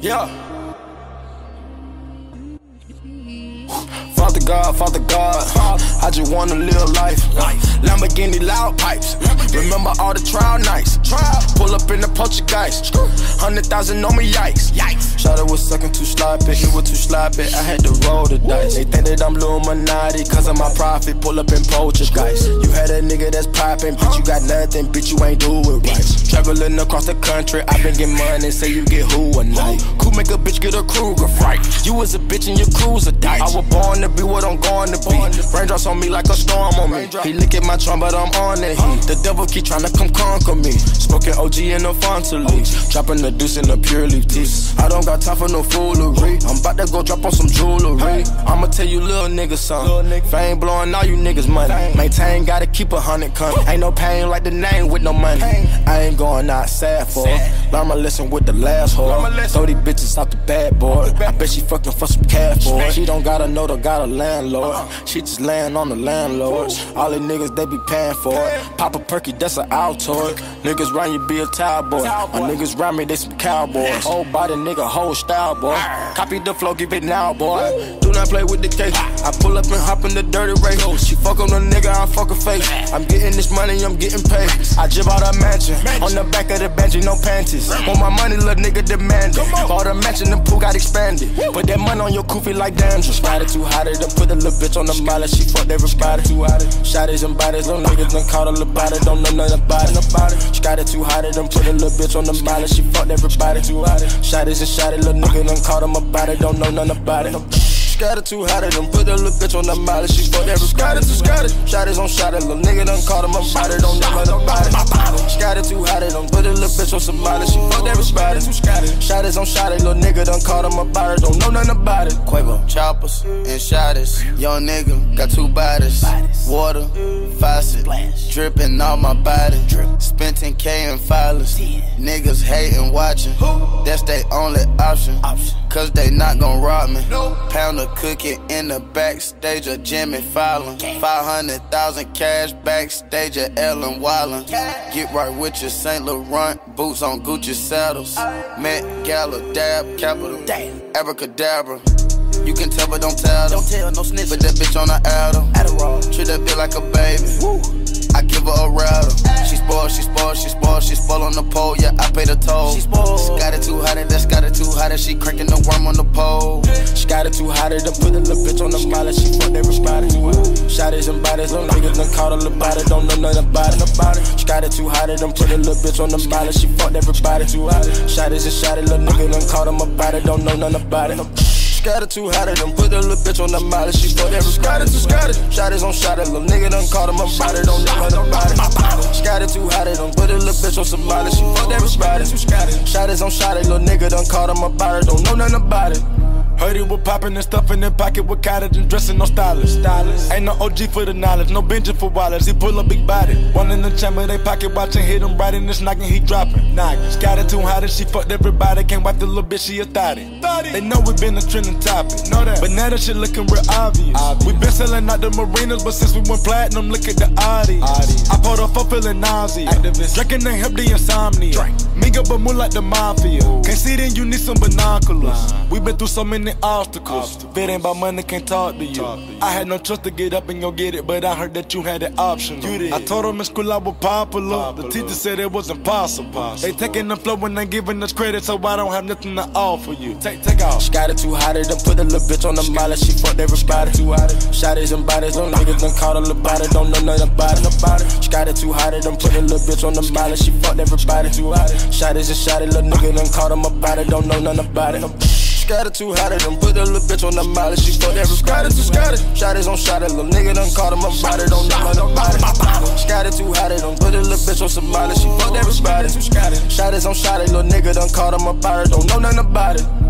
Yeah. Father God, I just wanna live life. Lamborghini loud pipes. Remember all the trial nights. Pull up in the Poltergeist. 100,000 on me, yikes. Shawty was sucking too sloppy, he was too sloppy. I had to roll the dice. They think that I'm Illuminati, cause of my profit. Pull up in Poltergeist. You had a nigga that's popping, bitch, you got nothing, bitch, you ain't do it right. Traveling across the country, I been getting money, say you get who a night. Cool make a bitch get a Kruger fright. You was a bitch and your cruiser dice. I was born to be what I'm going to be. Raindrops on me like a storm on me. He lick at my drum, but I'm on the heat. The devil keep trying to come conquer me. Smoking OG in the Fontally. Dropping the deuce in the pure leaf teeth. I don't got time for no foolery. I'm about to go drop on some jewelry. I'ma tell you little niggas something. Fame blowing all you niggas money. Maintain, gotta keep 100 coming. Ain't no pain like the name with no money. I ain't going out sad for it. Learn my lesson with the last whore. Throw these bitches out the bad boy. I bet she fucking for some cash for it. She don't gotta know they got a landlord. She just laying on the landlords. All these niggas, they be paying for it. Pop a perky, that's an Altoid. Niggas round you, be a towel boy. My niggas round me, they some cowboys. Whole body nigga, whole style boy. Copy the flow, give it now boy. Do not play with the cake. I pull up and hop in the dirty race. She fuck on the nigga, I fuck her face. I'm getting this money, I'm getting paid. I jib out a mansion. On the back of the bench, no panties. Want my money, little nigga demand it. Bought a mansion, the pool got expanded. Put that money on your koofy like dandruff. Got it too hot, to put a little bitch on the molly. She fucked everybody. Shotties and bodies, little niggas done caught a little body. Don't know nothing about it. She got it too hot, done put a little bitch on the molly. She fucked everybody. Shotties and shotty, little nigga done caught him about it. Don't know nothing about it. Got it too hot, done put a little bitch on the molly. She fucked everybody. Shotties on shotty, little nigga done caught him about it. Don't know nothing about it. She got it too hot, done put a little bitch on some molly. She fucked everybody. Shotties on shotty, little nigga done caught him about it. Don't know nothing about it. Quavo, choppers and shotties. Young nigga got two bodies. Water, faucet, dripping on my body. Spent 10K in filers. Niggas hating, watching. That's their only option. Cause they not gon' rob me. Pound of cookie in the backstage of Jimmy Fallon. 500,000 cash backstage of Ellen Wallin. Get right with your St. Laurent boots on Gucci saddles. Met Gala, dab, capital, abracadabra. You can tell but don't tell them. Don't tell, no snitch. Put that bitch on the Adderall. Treat that bitch like a baby. I give her a rattle. She spoiled on the pole, yeah, I pay the toll. She got it too hot, that's got it too hot, she cranking the worm on the pole. She got it too hot, done put a little bitch on the molly. She fucked everybody. Shotties and bodies, little niggas done caught a little body. Don't know nothing about it. She got it too hot, done put a little bitch on the molly. She fucked everybody. Shotties and shotty, little nigga done caught him about it. Don't know nothing about it. Got it too hot, done put a little bitch on the molly. She fucked everybody. Shotties on shotty, little nigga done caught him about it. Don't know nothing about it. She got it too hot, done put a little bitch on some molly. She fucked everybody. Shotties on shotty, little nigga done caught him about it. Don't know nothing about it. Heard he was popping and stuff in their pocket with cottage and dressing no stylist. Ain't no OG for the knowledge, no Benji for wallets. He pull a big body. One in the chamber, they pocket watching, hit him right in this knocking, he dropping. She got it too hot and she fucked everybody. Can't wipe the little bitch, she a thotty. They know we been a trending topic, but now that shit looking real obvious. We been selling out the marinas, but since we went platinum, look at the audience. I pulled off, I'm feeling nausea. Drinking ain't help the insomnia. Miga but more like the mafia. Can't see then you need some binoculars. We been through so many obstacles. If it ain't about money, can't talk to you. I had no trust to get up and go get it, but I heard that you had it optional. I told them in school I was popular. The teacher said it was impossible. They taking the flow and they giving us credit, so I don't have nothing to offer you. Take off. She got it too hot, done put a little bitch on the molly. She fucked everybody. Shotties and bodies, little niggas done caught a little body. Don't know nothing about it. She got it too hot, done put a little bitch on the molly. She fucked everybody. Shotties and shotty, little nigga done caught him about it. Don't know nothing about it. She got it too hot, done put a little bitch on the molly. She fucked everybody. Shotties on shotty, little nigga done caught him about it. Don't know nothing about it. She got it too hot, done put a little bitch on some molly. She fucked everybody. Shotties on shotty, little nigga done caught him about it. Don't know nothing about it.